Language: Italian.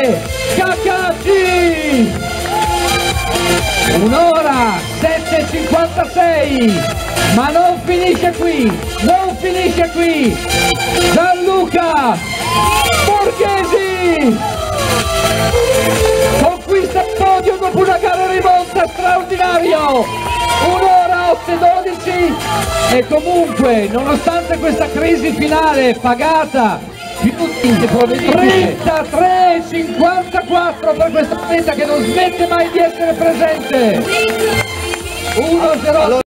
Daniele Caccacci. 1 ora 7:56, ma non finisce qui, non finisce qui. Gianluca Borghesi conquista il podio dopo una gara rivolta straordinario. 1 ora 8:12 e comunque, nonostante questa crisi finale pagata più 33,54 per questa atleta che non smette mai di essere presente. 1-0.